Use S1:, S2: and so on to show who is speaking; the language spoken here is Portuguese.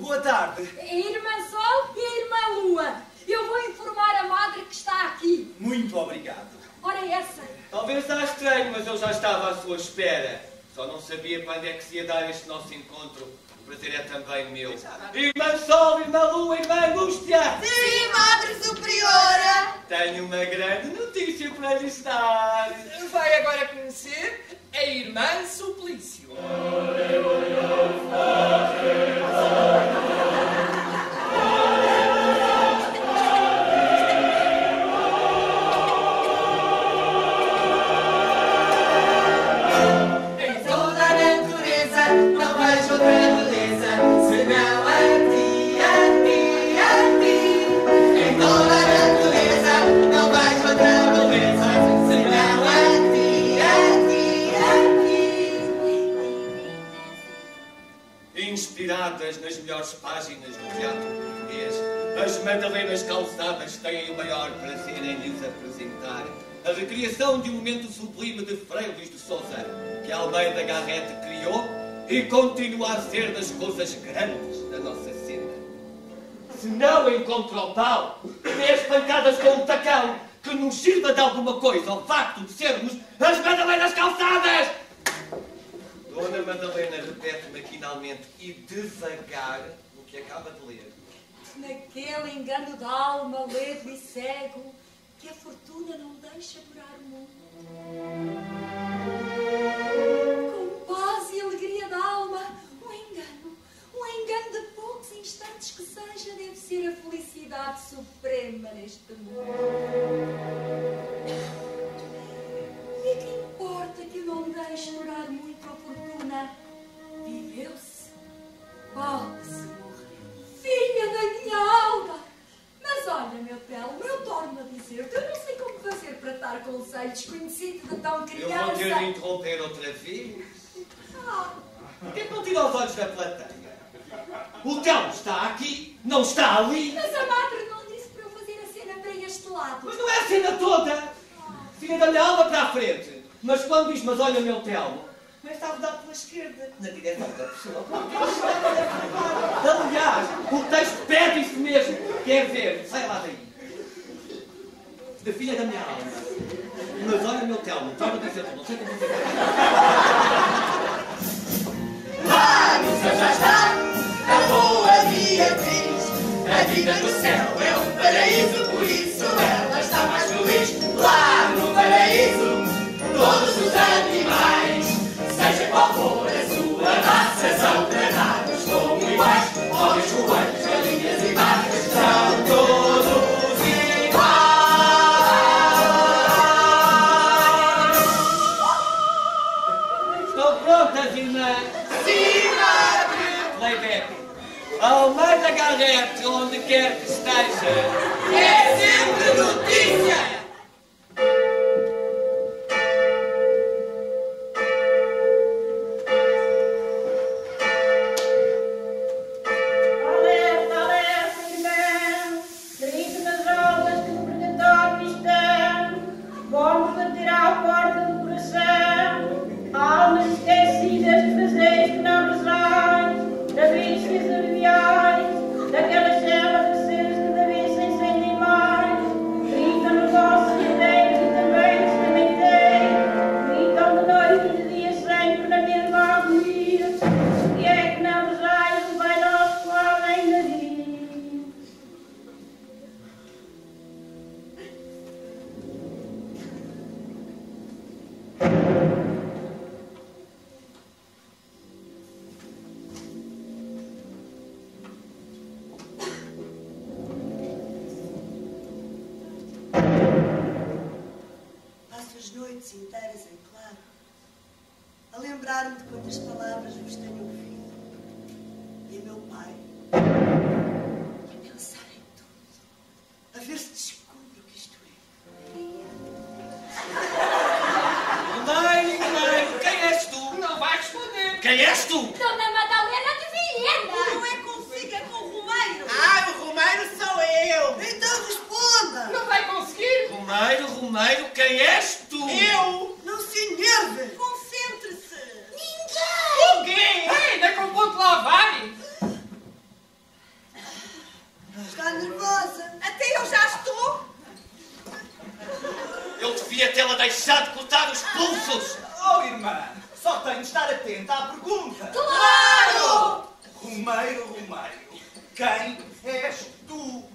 S1: boa tarde.
S2: A Irmã Sol e a Irmã Lua. Eu vou informar a madre que está aqui.
S1: Muito obrigado.
S2: Ora essa.
S3: Talvez está estranho, mas eu já estava à sua espera. Só não sabia quando é que se ia dar este nosso encontro. O prazer é também meu. Irmã Sol, Irmã Lua, Irmã Angústia!
S4: Sim, Madre Superiora!
S3: Tenho uma grande notícia para lhes dar.
S5: Vai agora conhecer a Irmã Suplício.
S3: Inspiradas nas melhores páginas do teatro português, as Madalenas Calçadas têm o maior prazer em lhes apresentar a recriação de um momento sublime de Frei Luís de Sousa, que Almeida Garrett criou e continua a ser das coisas grandes da nossa cena. Se não encontrou tal, dê as pancadas com o tacão, que nos sirva de alguma coisa ao facto de sermos as Madalenas Calçadas! Dona Madalena repete maquinalmente e devagar o que acaba de ler.
S2: Naquele engano da alma, ledo e cego, que a fortuna não deixa durar o mundo. Com paz e alegria da alma, um engano de poucos instantes que seja, deve ser a felicidade suprema neste mundo. E que importa que eu não deixe durar muito a fortuna? Viveu-se, pode-se morrer. Filha da minha alma! Mas olha, meu Telo, eu torno a dizer-te, eu não sei como fazer para dar conselho desconhecido de tão criança.
S3: Eu vou ter de interromper outra vez. Por que não tira os olhos da plateia? O Telmo está aqui, não está ali.
S2: Mas a madre não disse para eu fazer a cena para este lado.
S3: Mas não é a cena toda. Filha da minha alma para a frente. Mas quando diz, mas olha, meu Telmo, começa a rodar pela esquerda, na direção da pessoa. Aliás, o texto pede isso mesmo. Quer ver? Sai lá daí. Da filha da minha alma. Mas olha, meu Telmo, torna a dizer, não sei como dizer.
S4: Lá no céu já está a boa Beatriz. A vida no céu é um paraíso, por isso ela está mais feliz. Lá no paraíso, todos os animais, seja qual for a sua raça, são tratados como iguais. Homens, coelhos, galinhas e vacas são todos iguais.
S3: Estão prontas, irmã?
S4: Sim, madre!
S3: Playback. Almeida Garrett, onde quer que esteja,
S4: É sempre notícia!
S6: Daquelas celas de seres cada vez sem sentem mais. Gritam nos vossos herdeiros e também os sementeiros. Gritam de noite e de dia sempre na mesma harmonia. E é que não nos raios o Pai Nosso podem nadir.
S7: Passo as noites inteiras em claro, a lembrar-me de quantas palavras vos tenho ouvido, e a meu pai, a pensar em tudo, a ver se descubro o que isto é.
S3: Ninguém, quem és tu?
S5: Não vai responder.
S3: Quem és tu?
S2: Dona Madalena de Viena!
S4: Não é consigo, é com o Romeiro!
S8: Ah, o Romeiro sou eu!
S7: Então responda!
S5: Não vai conseguir.
S3: Romeiro, quem és tu?
S8: Eu!
S7: Não se enerve!
S4: Concentre-se!
S8: Ninguém!
S5: Ainda com ponto lá vai.
S8: Até eu já estou.
S3: Eu devia tê-la deixado cortar os pulsos.
S1: Oh, irmã, só tenho de estar atenta à pergunta.
S2: Claro!
S1: Romeiro, Romeiro, quem és tu?